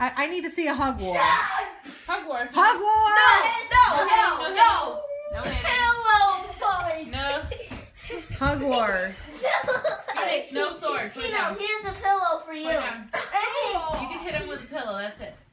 I need to see a hug war. Hug war. Hug war! No hitting. Pillow fight. No. Hug wars. Phoenix, no sword. Put it Pino, down. here's a pillow for you. Put it down. You can hit him with a pillow. That's it.